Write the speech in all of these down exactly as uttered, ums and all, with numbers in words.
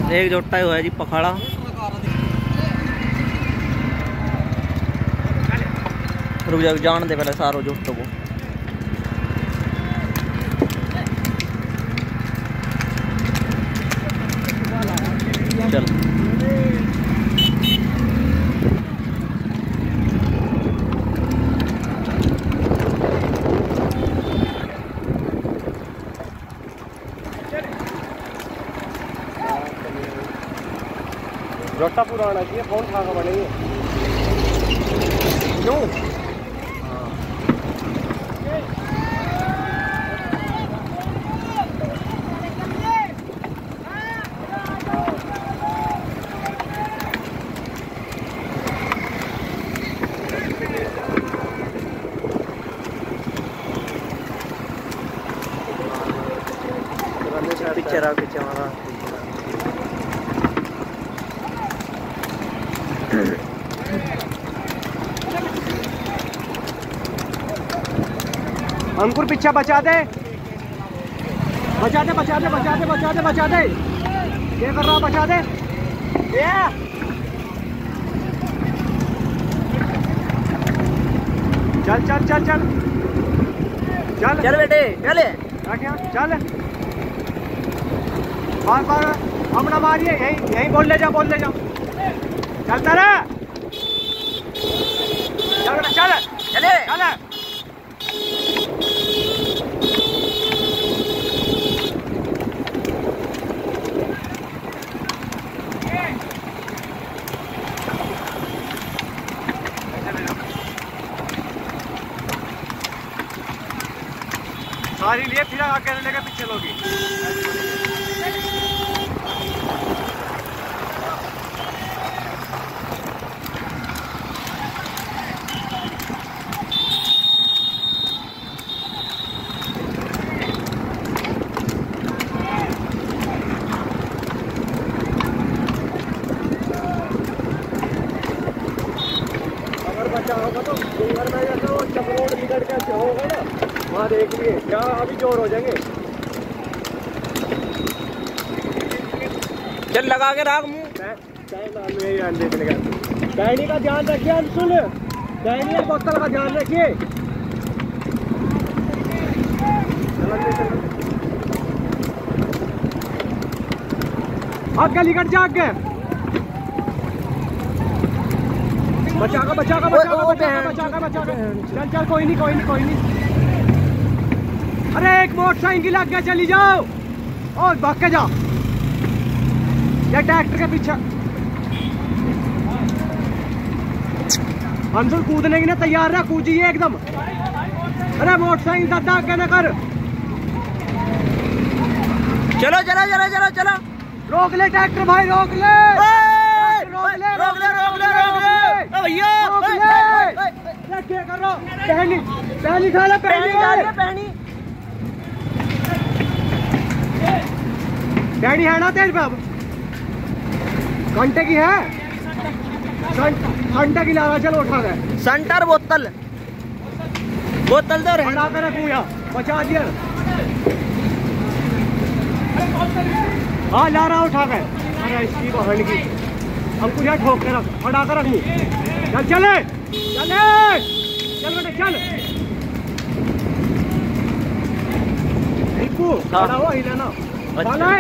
एक जोटा हुआ है जी पखाड़ा। रुक जा, जान दे पहले सारो जोटों को। चल जोटा पूरा आना चाहिए, कौन खा का बनेंगे क्यों? पीछे रहा, पीछे हमारा अंकुर पीछे बचा दे, बचा दे, बचा दे, बचा दे, बचा दे, बचा दे। ये कर रहा, बचा दे। ये चल चल चल चल चल चल बेटे चले, क्या चल बार बार अपना मारिए, यहीं यहीं बोल ले जा, बोल ले जा। चलता रहा, चल चल चले चल। सारी लिए फिर आगे लेके पीछे लोगी। अगर बचा होगा तो घर में जैसे वो चपरोड निकल के ऐसे होगा ना, वहाँ देख लिए क्या अभी जोर हो जाएंगे। चल लगा के रख मुँह। डायनी का ध्यान रखिए अंशुल, डायनी और बोतल का ध्यान रखिए। आगे निकट जा, आगे बचा का बचा का बचा का बचा का बचा का बचा का। चल चल, कोई नहीं कोई नहीं कोई नहीं। अरे एक मोटरसाइकिल आगे चली जाओ और भाग के जाओ, या ट्रैक्टर के पीछे। अंशुल कूदने की ना तैयार रहा, कूदिए एकदम। अरे मोटरसाइकिल दादा आगे न कर। चलो चलो चलो चलो चलो, रोक ले ट्रैक्टर भाई, रोक ले, रोक ले, रोक ले, रोक ले, रोक ले भैया, रोक ले। क्या कर रहा? पहनी पहनी खा ले, पहनी खा ले, पहनी पहनी है ना तेज पे? अब घंटे की है, घंटे की ला रहा। चलो उठा गए सेंटर बोतल, बोतल तो बना कर रखूँ यहाँ, बचा दिया। हाँ ला रहा, उठा गए। अरे इसकी बहन की, हम कुछ ठोक के रख, फटा कर रखूँ। चल चले चले चल बेटे चल। रिकू खड़ा हुआ ही लेना, चल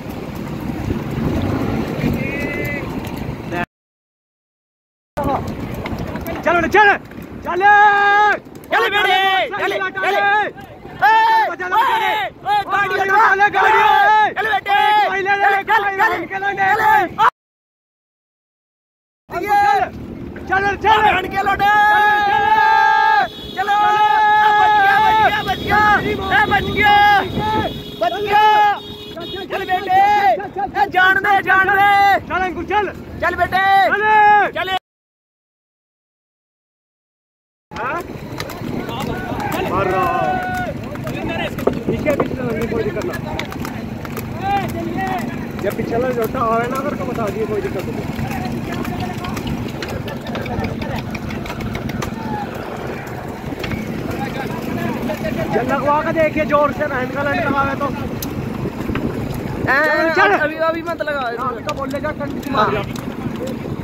बेटे चल चल चल बेटे चले चले, चल चल के लौटे, चलो बच गया बच गया बच गया बच गया। चल बेटे, जान दे जान दे, चल अंकुर चल चल बेटे चले। पीछे पीछे कोई दिक्कत ना, जब पिछला जोटा हो ना अगर तो बता दिए, कोई दिक्कत नहीं। जल लगवा के देखिए जोर से, बहन का लंड लगावे तो चल अभी अभी मत लगा बोल ले जा